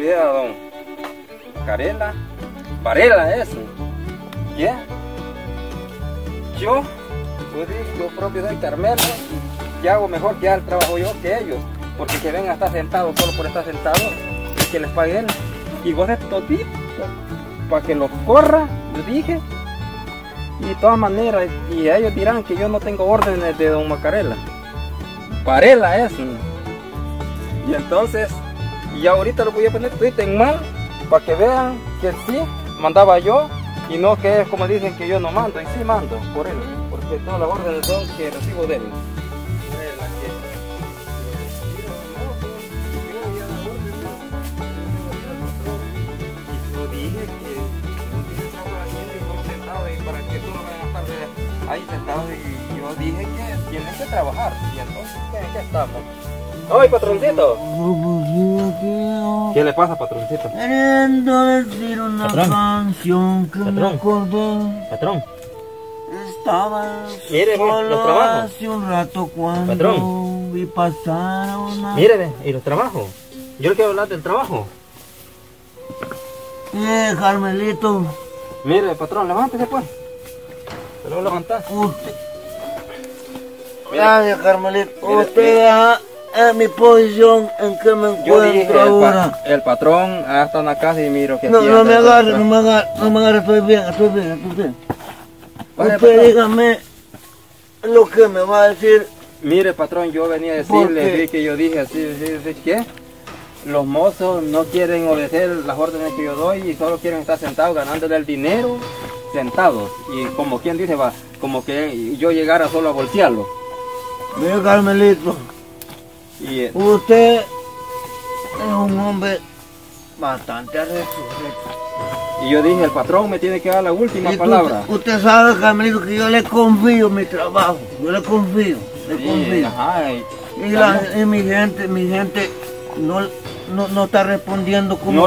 dije a don Varela eso. ¿Qué? Yo propio soy Carmelo y hago mejor que el trabajo yo que ellos. Porque que vengan a estar sentados solo por estar sentados y que les paguen. Y vos estos tipos, para que los corra, yo dije. Y de todas maneras, y ellos dirán que yo no tengo órdenes de don Macarela. Varela es. Y entonces, y ahorita lo voy a poner Twitter en mal, para que vean que sí, mandaba yo, y no que es como dicen que yo no mando, y sí mando por él, porque todas las órdenes son que recibo de él. Ahí sentado y yo dije que tienen que trabajar y entonces ¿qué estamos? ¡Ay, patroncito! ¿Qué le pasa, patroncito? Queriendo decir una canción que me acordé. Patrón. Estaba mire, solo los trabajos. hace un rato cuando patrón. Vi pasar a una... Mire, y los trabajos. Yo le quiero hablar del trabajo. Carmelito. Mire, patrón, levántese pues. Se lo levantás. Usted... Gracias, Carmelito. Mire, usted en mi posición en que me encuentro. Yo dije, ahora. El patrón está en la casa y miro que... No me agarre, no me agarre, estoy bien. Vale, usted patrón. dígame lo que me va a decir. Mire, patrón, yo venía a decirle, vi que yo dije así, ¿qué? Los mozos no quieren obedecer las órdenes que yo doy y solo quieren estar sentados ganándole el dinero sentados. Y como quien dice, va, como que yo llegara solo a bolsearlo. Mire, Carmelito, usted es un hombre bastante arrecho. Y yo dije, el patrón me tiene que dar la última palabra. Usted sabe, Carmelito, que yo le confío mi trabajo. Yo le confío. Ajá, y mi gente no está respondiendo como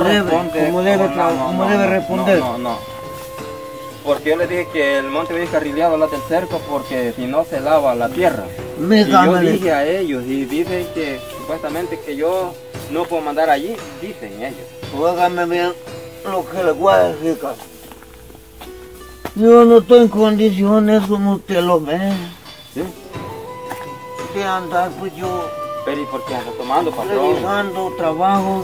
debe responder. No. Porque yo le dije que el monte había carrileado la del cerco porque si no se lava la tierra. Y yo dije a ellos y dicen que supuestamente que yo no puedo mandar allí, dicen ellos. Óigame bien lo que le voy a decir, Carlos. Yo no estoy en condiciones como usted lo ve. ¿Sí? De andar pues yo... Pero ¿y por qué anda tomando, patrón? Realizando trabajo,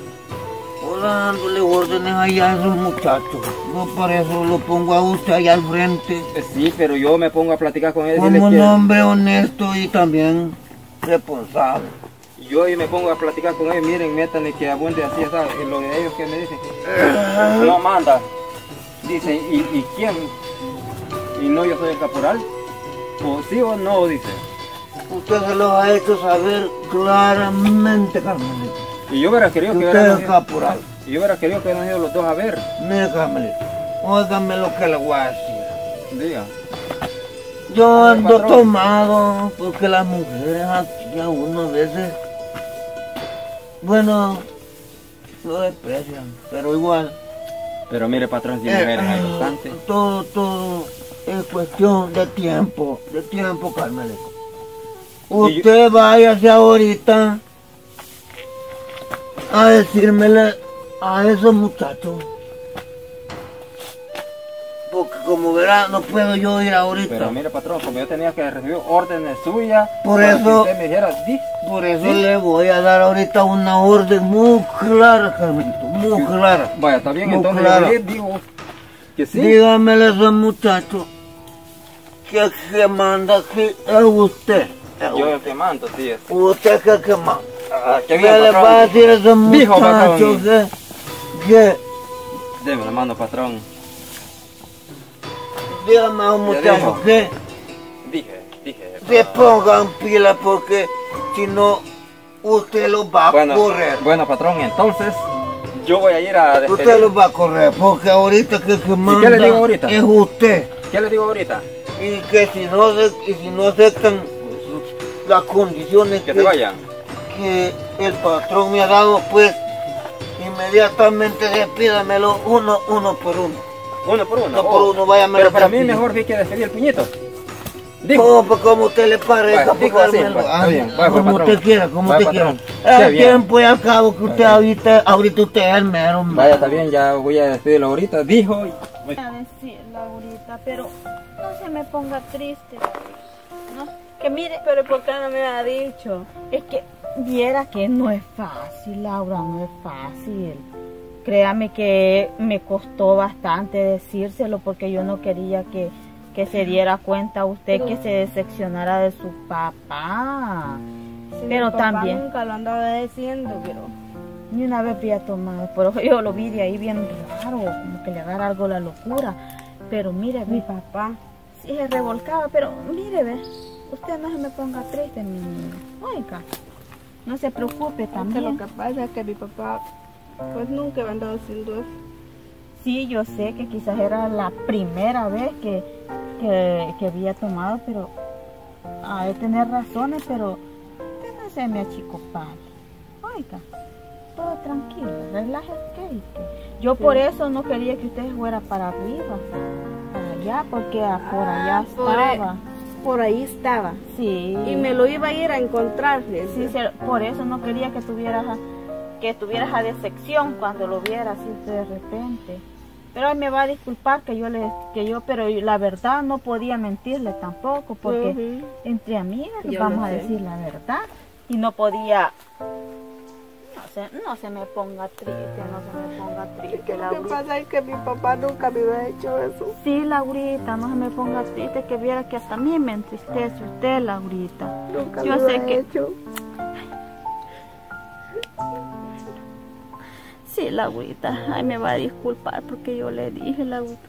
o dándole órdenes allá a esos muchachos. Yo por eso lo pongo a usted allá al frente. Sí, pero yo me pongo a platicar con él. Como un hombre honesto y también responsable. Yo me pongo a platicar con ellos, miren, métanle que abunde así, ¿sabes? Y lo de ellos que me dicen que no manda. Dicen, ¿y quién? ¿Y no yo soy el caporal? ¿O sí o no? Dice. Usted se lo ha hecho saber claramente, Carmelito. Y yo hubiera querido que usted es el caporal. Y yo hubiera querido que hubieran ido los dos a ver. Mire, Carmelito, óigame lo que le voy a decir. Diga. Yo ando tomado porque las mujeres aquí a uno a veces, bueno, lo desprecian, pero igual. Pero mire, patrón, si mujeres hay bastante. Todo es cuestión de tiempo, Carmelito. Usted váyase ahorita a decírmele a esos muchachos. Porque como verá, no puedo yo ir ahorita. Pero mire, patrón, como yo tenía que recibir órdenes suyas, por eso, usted me dijera, por eso le voy a dar ahorita una orden muy clara, Carmelito, muy clara. Vaya, está bien, muy entonces clara. yo digo que sí. Dígamele a esos muchachos que el que manda aquí es usted. Yo el que mando, sí es. Usted es el que manda. ¿Qué ¿Qué le va a decir a esos muchachos que... Deme la mano, patrón. Dígame a un muchacho que... Dije. Se pongan pila porque si no, usted los va a correr. Bueno, patrón, entonces yo voy a ir a despedir. Usted los va a correr porque ahorita que manda ¿Y qué le digo ahorita? Es usted. ¿Qué le digo ahorita? Y que si no aceptan las condiciones que se vayan, que el patrón me ha dado, pues inmediatamente despídamelo uno por uno. Uno por uno. Uno por uno, váyame. Pero para mí mejor vi que despedir el puñito. Digo, Como usted le parezca, Vaya, digo así, Carmelo. está bien, vaya, Como patrón. usted quiera, como Vaya, usted quiera. patrón. Está El bien. tiempo y al cabo que usted ahorita usted es el mero. hombre. vaya, está bien, ya voy a despedirlo ahorita. Dijo. Voy a decirlo ahorita, pero no se me ponga triste. No, que mire, Pero ¿por qué no me ha dicho? es que viera que no es fácil, Laura, no es fácil. Créame que me costó bastante decírselo porque yo no quería que se diera cuenta usted que se decepcionara de su papá. Si Pero mi papá también, nunca lo andaba diciendo, pero ni una vez había tomado, pero yo lo vi de ahí bien raro, como que le agarra algo la locura. Pero mire, mi mi papá. sí se revolcaba, pero mire, ve, usted no se me ponga triste, mi niña. Oiga, no se preocupe Que también. lo que pasa es que mi papá pues nunca me andaba haciendo eso. Sí, yo sé que quizás era la primera vez que había tomado, pero ha de tener razones, pero usted no se me achicopale. Oiga, todo tranquilo, relájese. Yo por eso no quería que usted fuera para arriba, para allá, porque por allá estaba. Por ahí estaba. Sí. Y me lo iba a ir a encontrar. Sí, por eso no quería que tuvieras a decepción cuando lo viera así de repente. Pero él me va a disculpar pero la verdad no podía mentirle tampoco, porque entre amigas Yo vamos lo a sé. decir la verdad. Y no podía, no se me ponga triste, no se me ponga triste, Lo que Laurita. pasa es que mi papá nunca me había hecho eso. Sí, Laurita, no se me ponga triste, que viera que hasta a mí me entristece usted, Laurita. Nunca Yo me sé había que hecho. sí, Laurita, ay, me va a disculpar porque yo le dije, Laurita.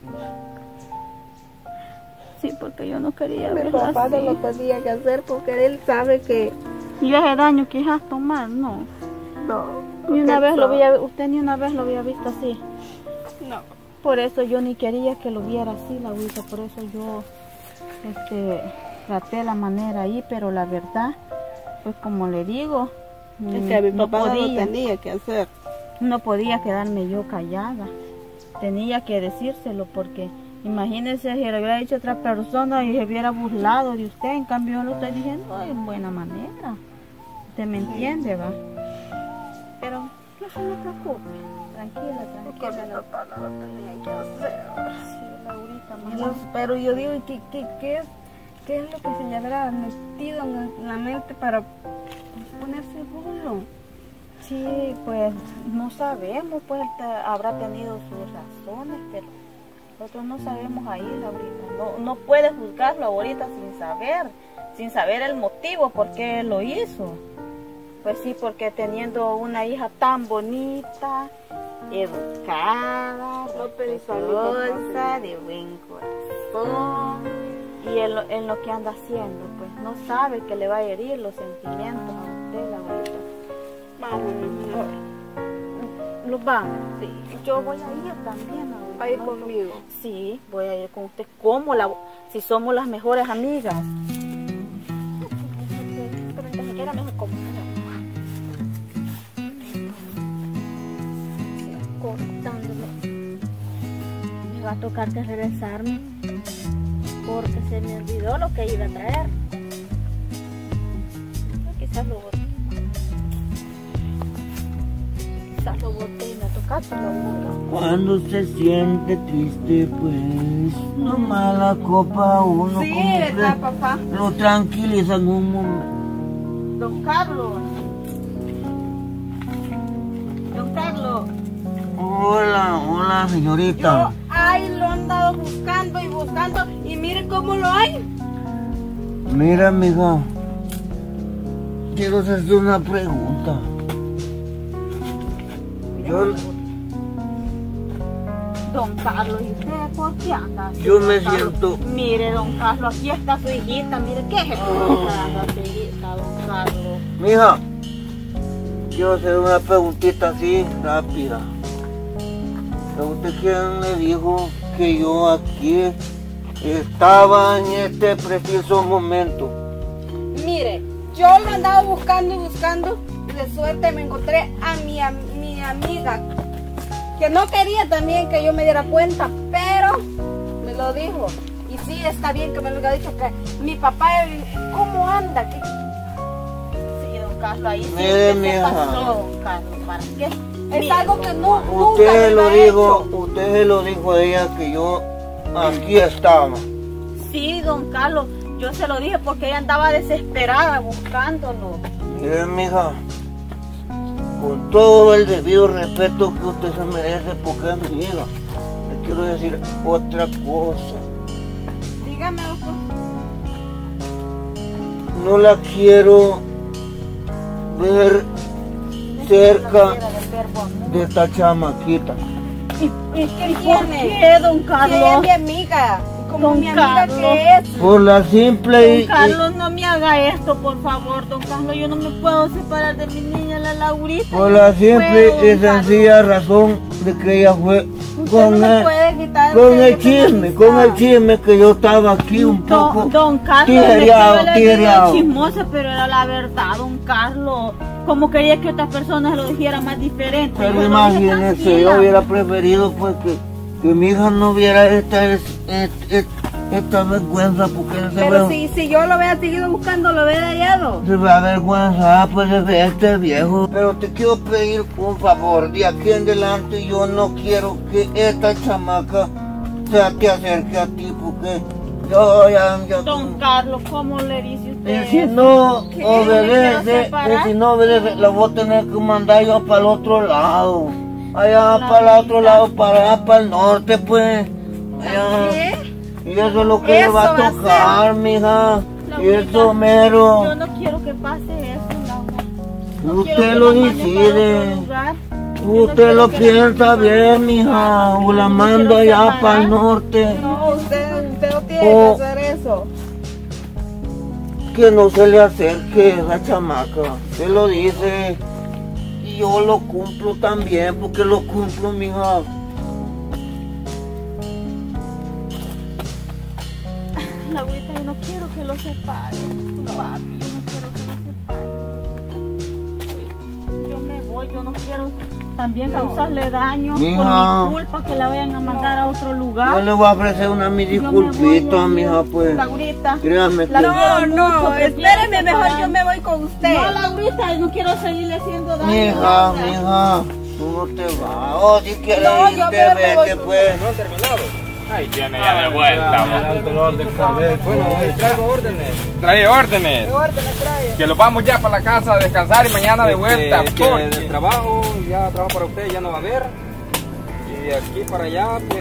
Sí, porque yo no quería Mi verla papá no así. lo tenía que hacer porque él sabe que Y ese daño que has tomado, no. no. Ni una porque vez lo sabe- había, usted ni una vez lo había visto así. No. Por eso yo ni quería que lo viera así, Laurita. Por eso yo traté la manera ahí, pero la verdad, pues como le digo, Es que mi no papá no lo podía. tenía que hacer. No podía quedarme yo callada. Tenía que decírselo porque imagínese si le hubiera dicho a otra persona y se hubiera burlado de usted. En cambio yo lo estoy diciendo de buena manera. ¿Usted me entiende, va? Pero no se me preocupe. Tranquila, Porque mi tranquila. papá no lo tenía que hacer. Sí, Laurita, Y mamá. pero yo digo, ¿qué es lo que se le habrá metido en la mente para ponerse burlo? Sí, pues no sabemos, pues habrá tenido sus razones, pero nosotros no sabemos ahí, Laurita. No puede juzgarlo ahorita sin saber el motivo por qué lo hizo. Pues sí, porque teniendo una hija tan bonita, educada, No pensó en mi papá, respetuosa, de buen corazón, y en lo que anda haciendo, pues no sabe que le va a herir los sentimientos a usted, Laurita. Vamos, Los van. Sí. Yo voy a ir también. va a ir ¿no? conmigo. Sí, voy a ir con usted. Si somos las mejores amigas. Pero ni siquiera mejor como cortándome. Me va a tocar que regresarme porque se me olvidó lo que iba a traer. Quizás lo boté. Quizás lo boté y me tocaste lo boté. Cuando se siente triste, pues no mala copa uno Sí, como ¿verdad, que papá? lo tranquiliza en un momento. Don Carlos. Don Carlos. Hola, señorita. Ay, lo he andado buscando y mire cómo lo hay. Mira, amiga, quiero hacerte una pregunta. Don Carlos, ¿y usted por qué anda así, Yo don me Carlos? siento... Mire, don Carlos, aquí está su hijita. Mire, ¿qué es eso? Su hijita, don Carlos. Mija, quiero hacer una preguntita así rápida. ¿A usted quién le dijo que yo aquí estaba en este preciso momento? Mire, yo lo he andado buscando y de suerte me encontré a mi amiga, que no quería también que yo me diera cuenta, pero me lo dijo. Y sí, está bien que me lo haya dicho, que mi papá, ¿cómo anda? ¿Qué? Sí, don Carlos, ahí sí Mire, usted se mija. pasó, don Carlos, ¿para qué? Es algo que no, nunca Usted me lo lo ha dijo, hecho. usted se lo dijo a ella que yo aquí estaba. Sí, don Carlos, yo se lo dije porque ella andaba desesperada buscándolo. Mire, mija, con todo el debido respeto que usted se merece porque es mi hija, le quiero decir otra cosa. Dígame, doctor. No la quiero ver cerca de esta chamaquita. ¿Y qué ¿Por tiene? qué, don Que Carlos? es mi amiga. Como Don mi amiga Carlos. que es. Por la simple Don Carlos, no me haga esto, por favor, don Carlos. Yo no me puedo separar de mi niña, la Laurita. por yo la no simple puedo, y don Carlos. sencilla razón de que ella fue Usted con no me el, puede quitar con que el yo tenga chisme, con el amistad. chisme que yo estaba aquí un poco Don Carlos, tijereado, me estaba tijereado. chismosa, pero era la verdad, don Carlos. Como quería que otras personas lo dijeran más diferente. Pero Yo lo dije imagínese, tranquila. yo hubiera preferido pues que mi hija no viera esta vergüenza porque se Pero ve, si yo lo hubiera seguido buscando, lo hubiera hallado. se ve avergüenzada pues de ver este viejo. Pero te quiero pedir un favor, de aquí en adelante yo no quiero que esta chamaca te acerque a ti porque yo ya Don Carlos, ¿cómo le dice usted? y si no ¿Qué? obedece, ¿Me quiero separar? y si no obedece, la voy a tener que mandar yo para el otro lado. Allá La para el otro vida. lado, para allá para el norte, pues. Allá. ¿Qué? Y eso es lo que le Eso va a va a tocar, mija. Y Laurita, eso mero. Yo no quiero que pase eso, Laura. No Usted quiero que lo la mande para decide. otro lugar. Usted lo quiero que la piensa mande para bien, otro mija. lugar. O la Yo no mando quiero allá separar. para el norte. No, usted no tiene Oh. que hacer eso. Que no se le acerque esa chamaca. Se lo dice. Y yo lo cumplo también, porque lo cumplo, mija. Laurita, yo no quiero que lo separe. Papi, yo no quiero que lo separe. Yo me voy, yo no quiero también causarle daño Mija. por mi culpa que la vayan a mandar a otro Yo lugar. le voy a ofrecer una mi Yo me voy, disculpita, ya, mija, pues. Laurita. Créame que... La quiero No, mucho, no, que espéreme, quiero mejor separar. yo me voy con usted. No, Laurita, no quiero seguirle haciendo daño. Mija, mija, tú no te vas. O si quieres No, irte, yo me voy vete, con pues. No han terminado. Ahí tiene ya de vuelta. Bueno, traigo órdenes. Trae órdenes. Que los vamos ya para la casa a descansar y mañana de vuelta. Que del trabajo, ya trabajo para usted, ya no va a haber. Y de aquí para allá, pues.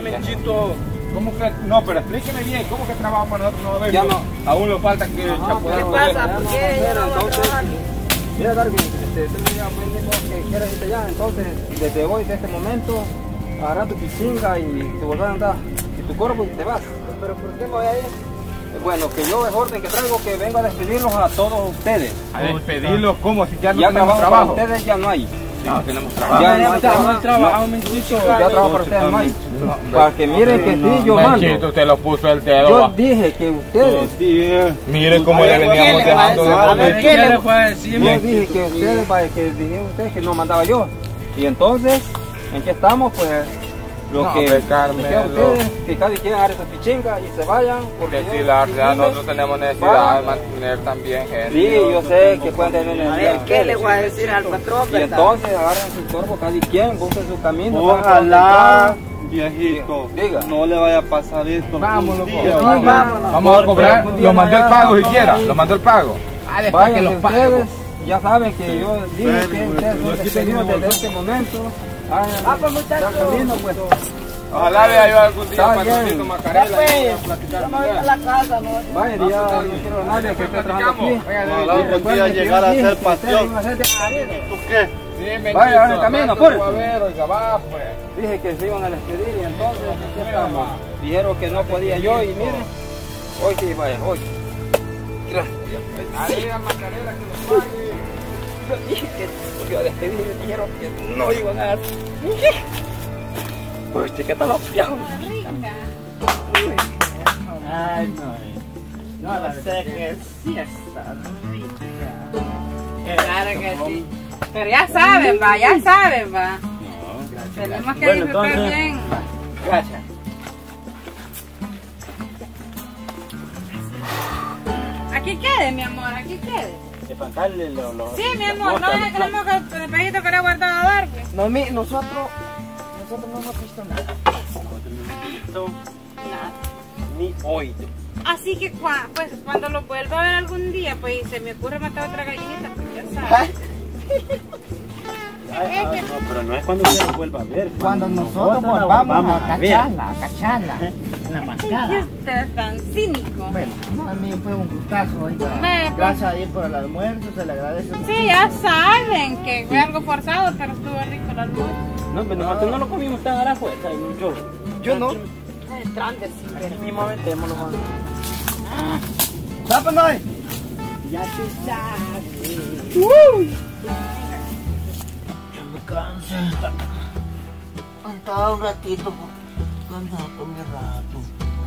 ¿Cómo que? No, pero explíqueme bien, ¿cómo que trabajo para nosotros no va a haber? Ya no. Aún nos falta que chapotear. ¿Qué pasa? ¿Por qué? Ya no va a Entonces, trabajar. mira, Darwin, usted me dijo que quieres irte ya. Entonces, desde hoy, de este momento, agarra tu pichinga y te vuelves a andar. Y tu cuerpo y te vas. ¿Pero por qué me voy a ir? Bueno, que yo es orden que traigo que vengo a despedirlos a todos ustedes. A despedirlos, ¿cómo? Si ya no Ya tenemos trabajo para trabajo. ustedes, ya no hay. Ya no tenemos trabajo. Ya no hay trabajo. Ya trabajo para ustedes, no hay. Para que miren que sí, yo mando. Menchito, usted lo puso el dedo. Yo va. dije que ustedes. Mire cómo le veníamos dejando de A ver, orden. ¿qué le puede decir? Yo dije que ustedes, vaya, que dijeron ustedes que no mandaba yo. Y entonces, ¿en qué estamos? Pues lo No, que hombre, dijeron Carmelo. ustedes, que cada quien agarre esa pichinga y se vayan. Porque yo- si la verdad si nosotros tenemos necesidad vayan. de mantener también gente. Sí, yo sé que pueden tener A necesidad. ver, ¿qué le voy a decir al patrón, Y verdad? entonces agarren su cuerpo, cada quien, busquen su camino. Ojalá, viejito, Diga. no le vaya a pasar esto. Vámonos, algún pues. día. vámonos. Vamos a cobrar. Lo mandó el pago siquiera. Lo mandó el pago. Ah, después que Vayan los ustedes, pago. ya saben que yo dije que ustedes son despedidos desde este momento. pues muchachos. Pues. Ojalá vea yo algún día Está Patrocito bien. Macarela. Ya, pues. y vamos a platicar Yo me con voy él. a la casa, ¿no? Vaya, ya no quiero a nadie que esté trabajando aquí. Ojalá algún día llegar a ser pasión. ¿Tú qué? Sí, Menchito, Vaya, ahora en camino, aparte apúrate. tú a ver, oiga, va, pues. Dije que se iban a despedir y entonces aquí estamos. Dijeron que no podía yo y miren, hoy sí, vaya, hoy. Gracias. Dale a Macarela que nos pague. Yo dije que los iba a despedir y dijeron que no iban a dar. Pues chiquita los piajos. Ay, no. No sé qué sí está rica. Claro que sí. Pero ya saben, va, ya saben, va. Tenemos que Bueno, disfrutar entonces- bien. Gracias. aquí quede, mi amor, aquí quede. Espantarle los... Sí, mi amor, no es que el espejito que le he guardado a dar, pues. No, nosotros no hemos visto nada. Ni hoy. Así que pues, cuando lo vuelva a ver algún día, pues y se me ocurre matar otra gallinita, pues ya sabes. No, pero no es cuando usted lo vuelva a ver. Cuando nosotros volvamos a ver. cacharla, la mascada. Y usted es tan cínico. Bueno, a mí fue un gustazo, oiga. Gracias a Dios por el almuerzo, se le agradece. Sí, ya saben que fue algo forzado, pero estuvo rico el almuerzo. No, pero nosotros no lo comimos tan a la fuerza. Yo no. Mismo metémoslo, Juan. ¡Sápalo! Ya tú sabes. Ya me cansa. Andaba un ratito, andaba por mi rato.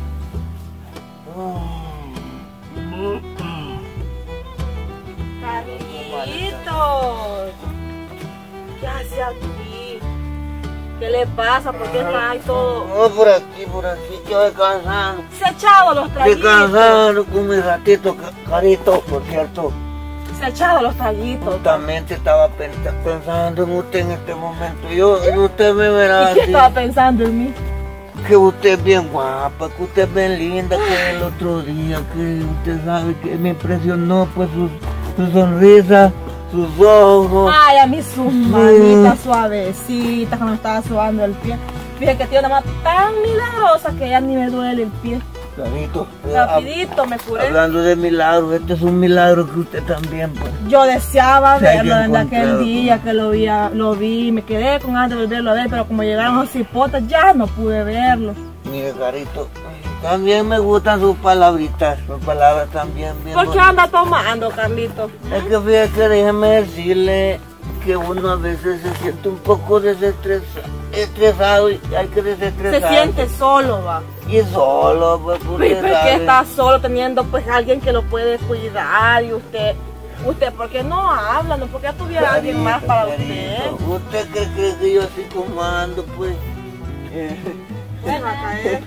Carlitos, ¿qué hace aquí? ¿Qué le pasa? ¿Por qué está ahí todo? No, por aquí, yo descansando. Se ha echado los traguitos. Descansando con mi ratito, Carito, por cierto. Se ha echado los traguitos. Justamente estaba pensando en usted en este momento. Usted me verá ¿Y qué así, estaba pensando en mí? que usted es bien guapa, que usted es bien linda, que el otro día, que usted sabe que me impresionó pues su sonrisa, sus ojos. Ay, a mí sus manitas suavecitas cuando me estaba sobando el pie. Fíjate que tiene una mano tan milagrosa que ya ni me duele el pie. Carito, Rapidito me curé. hablando de milagros, este es un milagro que usted también pues. Yo deseaba Se haya verlo desde aquel encontrado. día que lo vi, me quedé con ganas de volverlo a ver, pero como llegaron los hipotas ya no pude verlo. Mire, Carito, también me gustan sus palabritas, sus palabras también bien ¿Por qué bonitas. anda tomando, Carlito? Es que fíjate que déjeme decirle que uno a veces se siente un poco estresado y hay que Se desestresarse. siente solo, va. Y solo, pues ¿Y usted por qué sabe. está solo teniendo pues alguien que lo puede cuidar y usted por qué no habla? ¿No? ¿Por qué tuviera alguien más para usted? Carito, ¿usted qué cree que yo así como ando, pues? Bueno, a caer.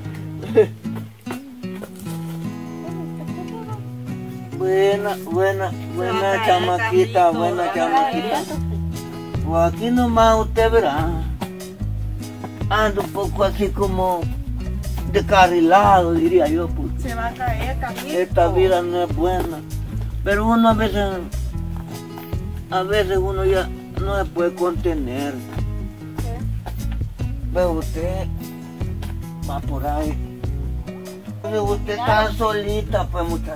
Buena chamaquita, buena chamaquita. Pues aquí nomás usted verá. Ando un poco así como descarrilado, diría yo, pues. Se va a caer, Carlito. Esta vida no es buena. Pero uno a veces uno ya no se puede contener. Pero usted va por ahí. Pero usted está solita, pues, muchacha.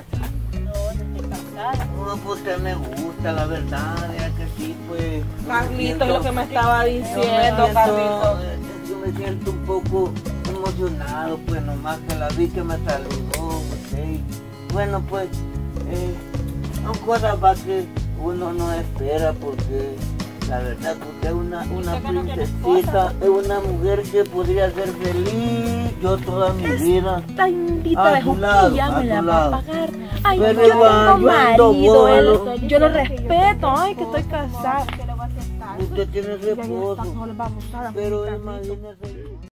No, pues usted me gusta, la verdad, ya que sí, pues. Carlito, es lo que me estaba diciendo, Carlito. Yo me siento un poco emocionado, pues nomás que la vi que me saludó, okay. Bueno, pues, son cosas para que uno no espera, porque la verdad que usted es una princesita, es una mujer que podría ser feliz yo toda mi vida. Esta indita de A tu lado, juquilla me a la tu va a lado. pagar. Ay, Pero yo igual, tengo yo ando marido, bolo. yo lo respeto, ay, que estoy casada. Usted tiene Ya está reposo, solo, vamos a pero imagínese.